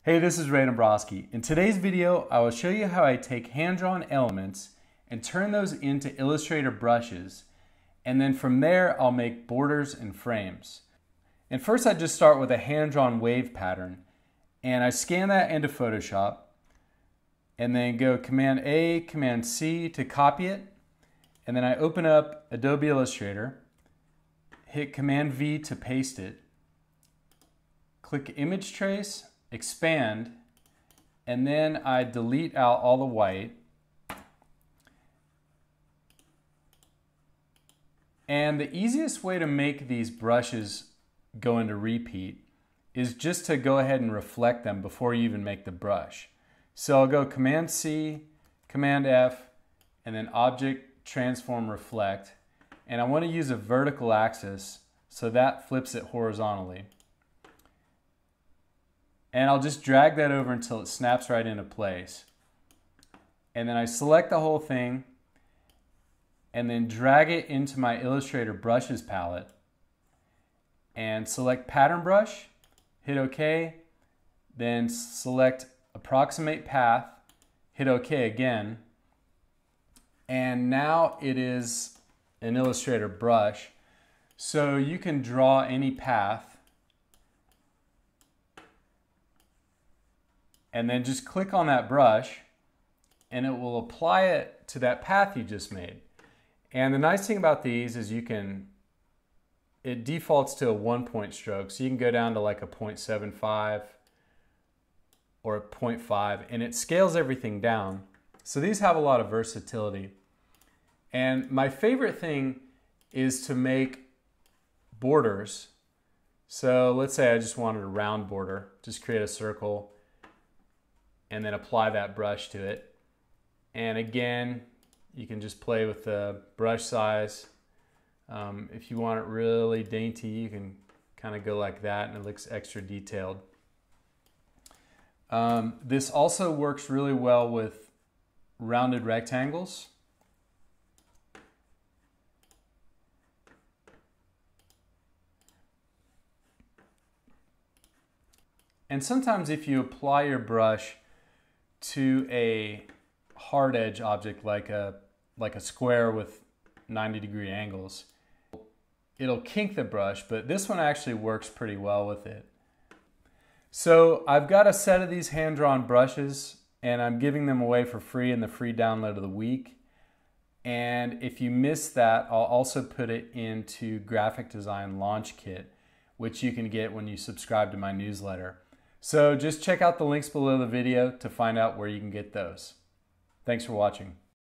Hey, this is Ray Dombrowski. In today's video, I will show you how I take hand-drawn elements and turn those into Illustrator brushes, and then from there I'll make borders and frames. And first I just start with a hand-drawn wave pattern, and I scan that into Photoshop, and then go Command A, Command C to copy it, and then I open up Adobe Illustrator, hit Command V to paste it, click Image Trace, expand, and then I delete out all the white. And the easiest way to make these brushes go into repeat is just to go ahead and reflect them before you even make the brush. So I'll go Command C, Command F, and then Object, Transform, Reflect. And I want to use a vertical axis, so that flips it horizontally. And I'll just drag that over until it snaps right into place. And then I select the whole thing and then drag it into my Illustrator brushes palette and select pattern brush, hit OK, then select approximate path, hit OK again, and now it is an Illustrator brush. So you can draw any path and then just click on that brush and it will apply it to that path you just made. And the nice thing about these is it defaults to a 1-point stroke, so you can go down to like a 0.75 or a 0.5, and it scales everything down. So these have a lot of versatility. And my favorite thing is to make borders. So let's say I just wanted a round border, just create a circle and then apply that brush to it. And again, you can just play with the brush size. If you want it really dainty, you can kind of go like that and it looks extra detailed. This also works really well with rounded rectangles. And sometimes if you apply your brush to a hard edge object like a square with 90-degree angles, it'll kink the brush, but this one actually works pretty well with it. So I've got a set of these hand-drawn brushes and I'm giving them away for free in the free download of the week. And if you missed that, I'll also put it into Graphic Design Launch Kit, which you can get when you subscribe to my newsletter. So just check out the links below the video to find out where you can get those. Thanks for watching.